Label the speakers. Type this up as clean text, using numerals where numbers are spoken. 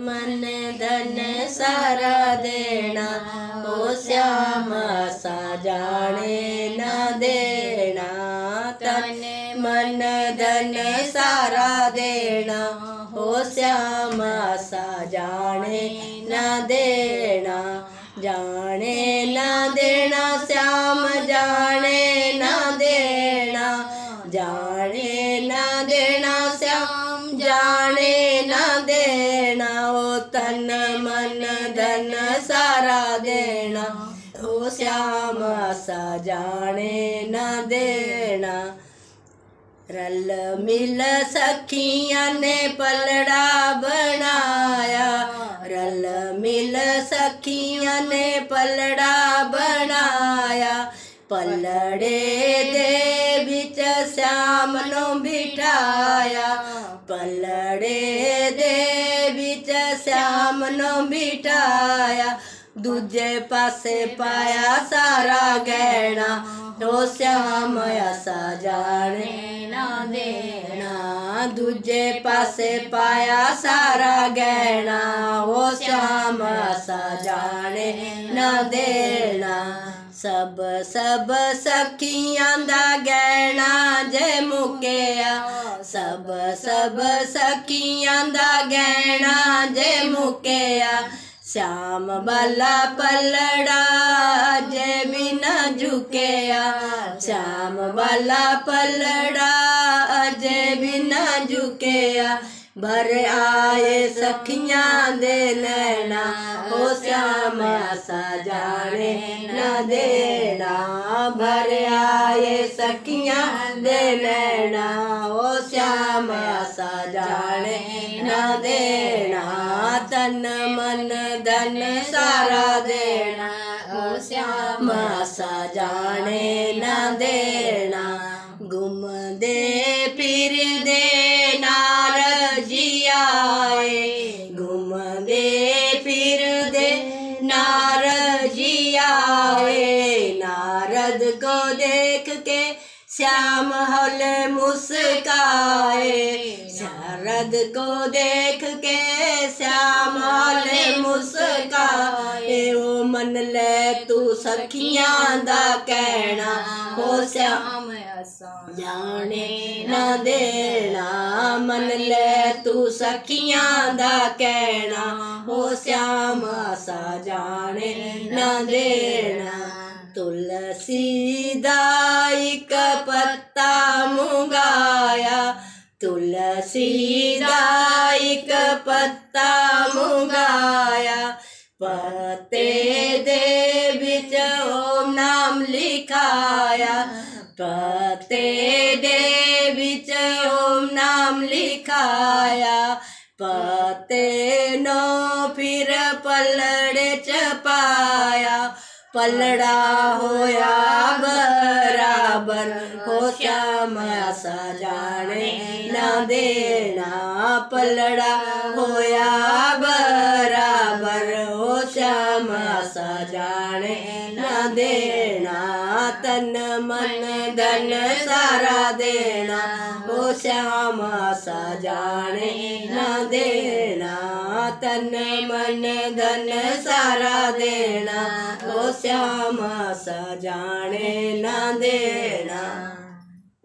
Speaker 1: मन धन सारा देना, ओ श्याम सा जाने न देना। तन मन धन सारा देना, ओ श्याम सा जाने न देना। जाने न देना श्याम जाने न देना, जाने न देना श्याम जाने न देना। ओ तन मन धन सारा देना, ओ श्याम सा जाने न देना। रल मिल सखियां ने पलड़ा बनाया, रल मिल सखियां ने पलड़ा बनाया। पलड़े दे बिच श्याम नो बिठाया, पलड़े दे बिच श्याम नो बिठाया। दूजे पासे पाया सारा गहना, ओ श्याम ऐसा जाने न देना। दूजे पासे पाया सारा गहना, ओ श्याम ऐसा जाने न देना। सब सब सखियां दा गहना जे मुकेया, सब सब सखियां दा गहना जे मुकेया। श्याम वाला पलड़ा जे भी न झुकेया, श्याम वाला पलड़ा जे भी न झुकेया। भर आए सखियां दे नैना, ओ श्याम सा जाने न देना। भर आए सखियां दे नैना, ओ श्याम सा जाने न देना। तन मन धन सारा देना, ओ श्याम सा जाने न देना। गुम दे फिर दे नारद जी आए, गुम दे फिर दे नारद जी आए। नारद को देख के श्याम हौले मुस्काए, नारद को देख के श्याम हौले मुस्काए। ओ मन ले तू सखियां दा कहना, ओ श्याम जाने न देना। मन ले तू सखियां दा कहना, ओ श्याम सा जाने न देना। तुलसी दा इक पत्ता मुंगाया, तुलसी दा इक पत्ता मुंगाया। पत्ते दे बिच ओम नाम लिखाया, पत्ते दे बिच ओम नाम लिखाया। पत्ते नो फिर पलड़े च पाया, पलड़ा होया बराबर, हो श्याम सा जाने न देना। पलड़ा होया बराबर, हो श्याम सा जाने न देना। तन मन धन सारा देना, हो श्याम सा जाने न देना। तन मन धन सारा देना, हो श्याम सा जाने न देना।